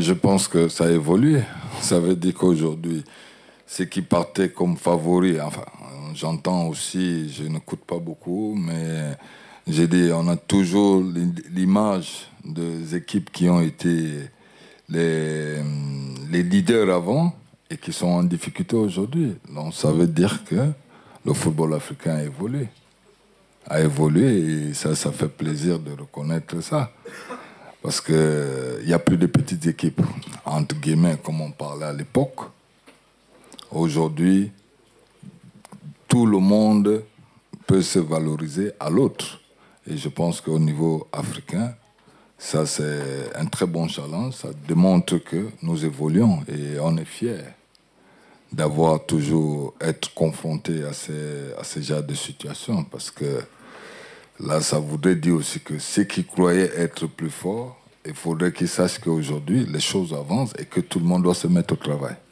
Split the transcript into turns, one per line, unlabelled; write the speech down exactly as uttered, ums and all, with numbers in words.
Je pense que ça a évolué. Ça veut dire qu'aujourd'hui, ceux qui partaient comme favoris, enfin, j'entends aussi, je n'écoute pas beaucoup, mais j'ai dit, on a toujours l'image des équipes qui ont été les, les leaders avant et qui sont en difficulté aujourd'hui. Donc ça veut dire que le football africain a évolué. A évolué et ça, ça fait plaisir de reconnaître ça. Parce qu'il n'y a plus de petites équipes, entre guillemets, comme on parlait à l'époque. Aujourd'hui, tout le monde peut se valoriser à l'autre. Et je pense qu'au niveau africain, ça c'est un très bon challenge. Ça démontre que nous évoluons et on est fiers d'avoir toujours être confronté à ces, à ces genres de situations. Parce que là, ça voudrait dire aussi que ceux qui croyaient être plus forts, il faudrait qu'ils sachent qu'aujourd'hui, les choses avancent et que tout le monde doit se mettre au travail.